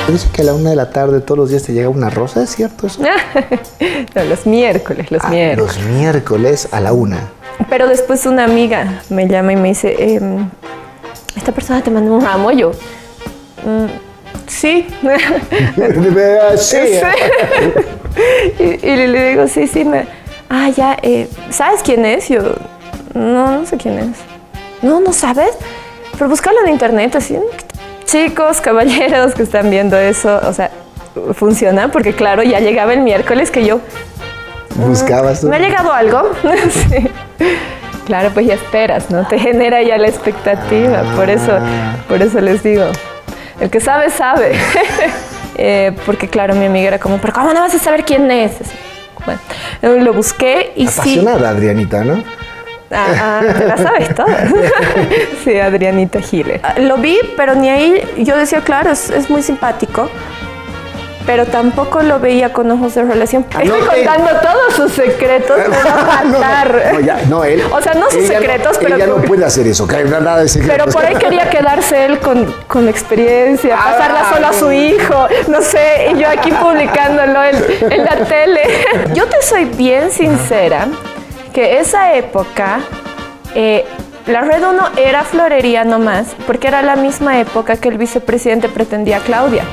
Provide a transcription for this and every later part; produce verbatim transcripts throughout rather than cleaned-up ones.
Dice que a la una de la tarde todos los días te llega una rosa, ¿es cierto eso? No, los miércoles, los ah, miércoles. Los miércoles a la una. Pero después una amiga me llama y me dice, eh, esta persona te mandó un ramo. Yo, mm, sí. sí. y, y le digo, sí, sí. Me, ah, ya, eh, ¿sabes quién es? Yo, no, no sé quién es. No, ¿no sabes? Pero búscalo en internet, así. Chicos, caballeros que están viendo eso, o sea, funciona porque claro, ya llegaba el miércoles que yo... ¿Buscabas? ¿Me ha llegado algo? Sí. Claro, pues ya esperas, ¿no? Te genera ya la expectativa, ah. por eso, por eso les digo. El que sabe, sabe. eh, porque claro, mi amiga era como, pero ¿cómo no vas a saber quién es? Bueno, lo busqué y apasionada, sí... Apasionada, Adrianita, ¿no? Ah, ah, te la sabes toda. Sí, Adrianita Giles. Lo vi, pero ni ahí yo decía, claro, es, es muy simpático. Pero tampoco lo veía con ojos de relación. Ah, Estoy no, contando él. todos sus secretos, me va a matar. No, no, ya, no, él, o sea, no sus secretos, no, pero... Ella no puede hacer eso, que nada de secretos. Pero por ahí quería quedarse él con, con la experiencia, ah, pasarla solo a su hijo, no sé, y yo aquí publicándolo en, en la tele. Yo te soy bien sincera, que esa época, eh, la Red uno era florería nomás, porque era la misma época que el vicepresidente pretendía a Claudia.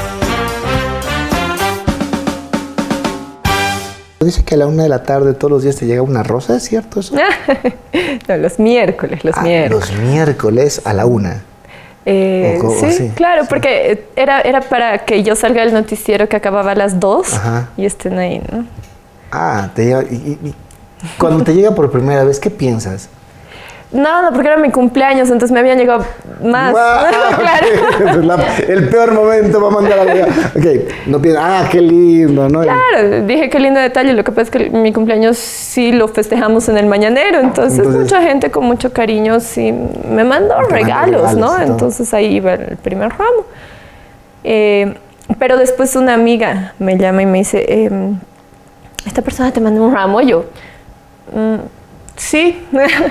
Dice que a la una de la tarde todos los días te llega una rosa, ¿es cierto eso? No, los miércoles, los ah, miércoles. Los miércoles a la una. Eh, sí, así? claro, sí. porque era, era para que yo salga del noticiero que acababa a las dos. Ajá. Y estén ahí, ¿no? Ah, te llega... Y, y, cuando te llega por primera vez, ¿qué piensas? No, no, porque era mi cumpleaños, entonces me habían llegado más. Wow, claro. La, el peor momento para mandar a la... Ok, no piensas, ah, qué lindo, ¿no? Claro, dije qué lindo detalle. Lo que pasa es que mi cumpleaños sí lo festejamos en el mañanero, entonces, entonces mucha gente con mucho cariño sí me mandó regalos, regalos, ¿no? Entonces ahí iba el primer ramo. Eh, pero después una amiga me llama y me dice, eh, esta persona te mandó un ramo. Yo, mm, sí.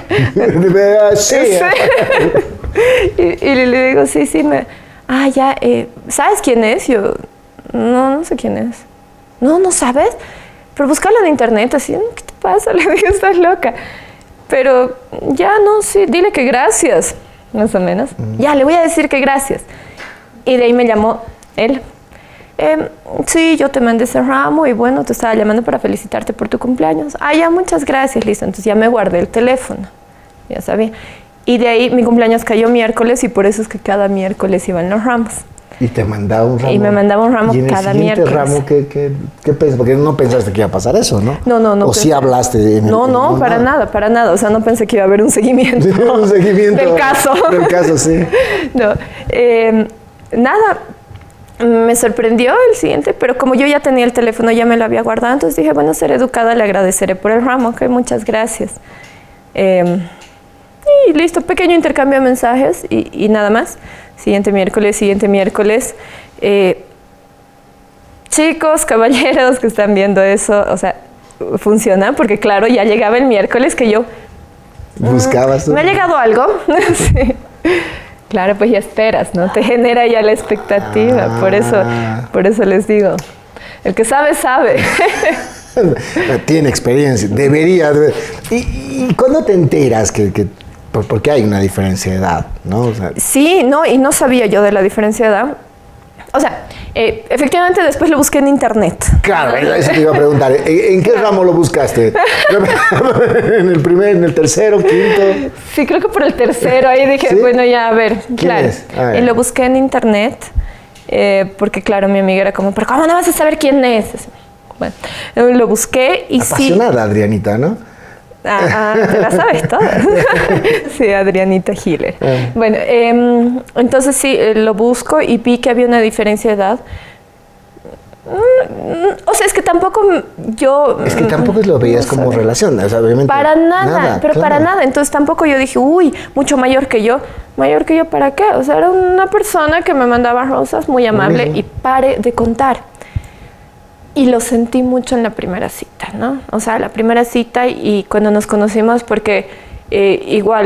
sí. y, y le digo, sí, sí. Me, ah, ya, eh, ¿sabes quién es? Yo, no, no sé quién es. No, ¿no sabes? Pero búscalo en internet, así, ¿qué te pasa? Le digo, estás loca. Pero ya, no, sí, dile que gracias, más o menos. Mm. Ya, le voy a decir que gracias. Y de ahí me llamó él. Eh, sí, yo te mandé ese ramo y bueno, te estaba llamando para felicitarte por tu cumpleaños. Ah, ya, muchas gracias, listo. Entonces ya me guardé el teléfono, ya sabía. Y de ahí mi cumpleaños cayó miércoles y por eso es que cada miércoles iban los ramos. Y te mandaba un ramo. Y me mandaba un ramo ¿Y en cada el miércoles. Ramo, ¿qué, qué, qué pensas? Porque no pensaste que iba a pasar eso, ¿no? No, no, no. ¿O sí hablaste? En no, el, no, no, para nada. nada, para nada. O sea, no pensé que iba a haber un seguimiento. un seguimiento. Del caso. Del caso, sí. No, eh, nada. Me sorprendió el siguiente, pero como yo ya tenía el teléfono, ya me lo había guardado, entonces dije, bueno, ser educada, le agradeceré por el ramo, ok, muchas gracias. Eh, y listo, pequeño intercambio de mensajes y, y nada más. Siguiente miércoles, siguiente miércoles. Eh, chicos, caballeros que están viendo eso, o sea, funciona, porque claro, ya llegaba el miércoles que yo... ¿Buscabas? ¿Me ha llegado algo? Sí. Claro, pues ya esperas, ¿no? Te genera ya la expectativa, ah. por eso, por eso les digo. El que sabe, sabe. Tiene experiencia, debería. debería. ¿Y, y cuándo te enteras que, que porque hay una diferencia de edad, ¿no? O sea, sí, no, y no sabía yo de la diferencia de edad. O sea, eh, efectivamente después lo busqué en internet. Claro, eso te iba a preguntar. ¿En, en qué ramo lo buscaste? ¿En el primer, en el tercero, quinto? Sí, creo que por el tercero. Ahí dije, ¿sí? Bueno, ya, a ver. ¿Quién claro. es? A ver. Y lo busqué en internet, eh, porque claro, mi amiga era como, pero ¿cómo no vas a saber quién es? Bueno, lo busqué y apasionada, sí... Apasionada, Adrianita, ¿no? Ah, ah, te la sabes toda. Sí, Adrianita Giles. Eh. Bueno, eh, entonces sí, eh, lo busco y vi que había una diferencia de edad. O sea, es que tampoco yo... Es que tampoco lo veías no como relación, o sea, obviamente... Para nada, nada pero claro. para nada. Entonces tampoco yo dije, uy, mucho mayor que yo. ¿Mayor que yo para qué? O sea, era una persona que me mandaba rosas, muy amable, muy y pare de contar. Y lo sentí mucho en la primera cita, ¿no? O sea, la primera cita y cuando nos conocimos, porque eh, igual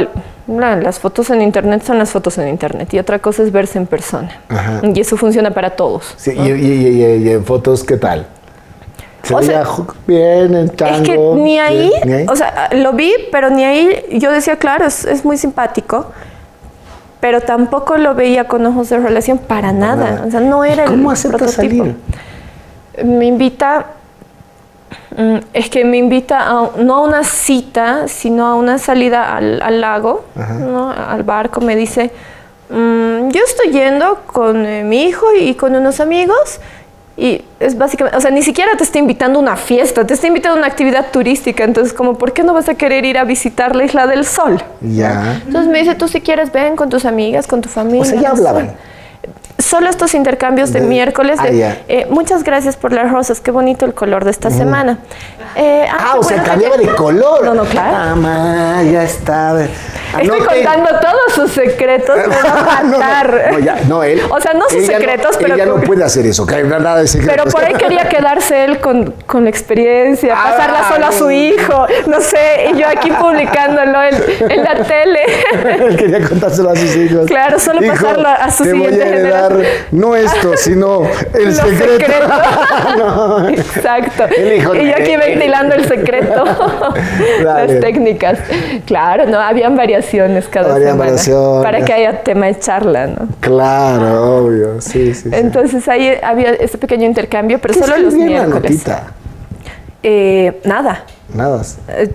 la- las fotos en internet son las fotos en internet y otra cosa es verse en persona. Ajá. Y eso funciona para todos. Sí, ¿no? y, y- y- y en fotos, ¿qué tal? ¿Se O veía sea, ju- bien en tango? Es que ni ahí, ¿Ni ahí? o sea, lo vi, pero ni ahí yo decía, claro, es, es muy simpático, pero tampoco lo veía con ojos de relación para nada. nada. O sea, no era ¿Y cómo el acepta prototipo. salir? Me invita, mm, es que me invita a, no a una cita, sino a una salida al, al lago, ¿no? Al barco. Me dice, mm, yo estoy yendo con eh, mi hijo y con unos amigos. Y es básicamente, o sea, ni siquiera te está invitando a una fiesta, te está invitando a una actividad turística. Entonces, como, ¿por qué no vas a querer ir a visitar la Isla del Sol? Ya. Entonces me dice, tú si quieres ven con tus amigas, con tu familia. O sea, ya no sé. hablaban. Solo estos intercambios de, De- miércoles. ah, de, ya. eh, muchas gracias por las rosas, qué bonito el color de esta semana. Eh, Ah, qué o sea, bueno, cambiaba que- de color. No, no, claro. Ah, ma, ya está. Estoy Anoten. contando todos sus secretos, me va a No, no, matar. no, ya, no, él. O sea, no sus ella secretos, pero Ella no con- puede hacer eso, que hay nada de secretos. Pero por ahí quería quedarse él con, con la experiencia, Ah, pasarla solo a su hijo, no sé, y yo aquí publicándolo en, en la tele. Él quería contárselo a sus hijos. Claro, solo Hijo, pasarlo a su te siguiente voy a heredar generación. no esto, sino el Los secreto. secretos. No. Exacto. El hijo- Y yo aquí ventilando el secreto, Dale. las técnicas. Claro, no, habían variaciones cada Habían semana variaciones. para que haya tema de charla, ¿no? Claro, obvio, sí, sí. sí. Entonces ahí había este pequeño intercambio, pero ¿Qué solo los escribía en la miércoles. notita? Eh, nada. Nada.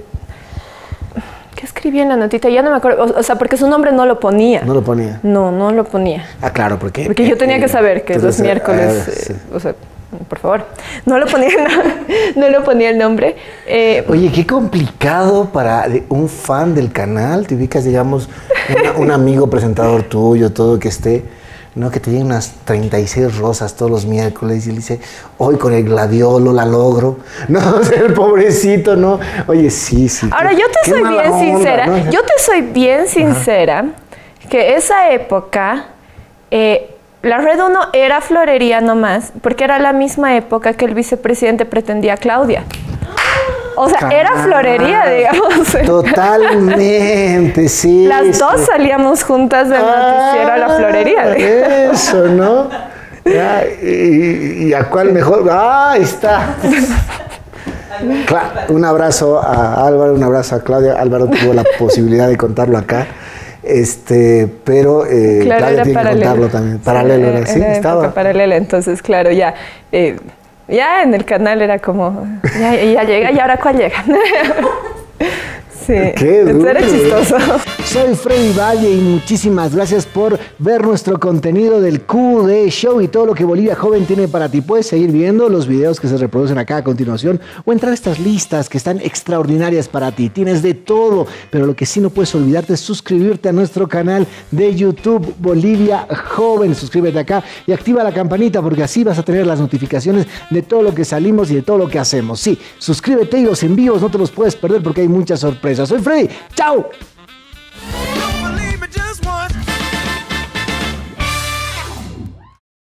¿Qué escribía en la notita? Ya no me acuerdo. O, o sea, porque su nombre no lo ponía. No lo ponía. No, no lo ponía. Ah, claro, porque. Porque yo tenía que saber que Tú los sabes- miércoles, ah, eh, sí. o sea, por favor, no lo ponía, no, no lo ponía el nombre. Eh, Oye, qué complicado para de- un fan del canal. Te ubicas, digamos, una- un amigo presentador tuyo, todo que esté, ¿no? Que te lleguen unas treinta y seis rosas todos los miércoles y él dice, hoy con el gladiolo la logro. No, o sea, el pobrecito, ¿no? Oye, sí, sí. ahora, qué- yo te qué soy mala bien onda, sincera, ¿no? yo te soy bien sincera que esa época, eh, la Red uno era florería nomás, porque era la misma época que el vicepresidente pretendía a Claudia. O sea, era florería, digamos. Totalmente, sí. Las dos sí. salíamos juntas del noticiero a la florería. Ah, eso, ¿no? Ya, y, y a cuál mejor? ¡Ah, ahí está! Cla- un abrazo a Álvaro, un abrazo a Claudia. Álvaro tuvo la posibilidad de contarlo acá, este, pero eh, Claro, Claudia era tiene paralelo. que contarlo también. Paralelo, era, sí, era estaba. época paralela, entonces, claro, ya, eh, ya en el canal era como, ya, ya llega, ¿y ahora cuál llega? Sí, Qué entonces era duro. chistoso. Soy Freddy Valle y muchísimas gracias por ver nuestro contenido del Q D Show y todo lo que Bolivia Joven tiene para ti. Puedes seguir viendo los videos que se reproducen acá a continuación o entrar a estas listas que están extraordinarias para ti. Tienes de todo, pero lo que sí no puedes olvidarte es suscribirte a nuestro canal de YouTube Bolivia Joven. Suscríbete acá y activa la campanita porque así vas a tener las notificaciones de todo lo que salimos y de todo lo que hacemos. Sí, suscríbete y los envíos no te los puedes perder porque hay muchas sorpresas. Soy Freddy. ¡Chao!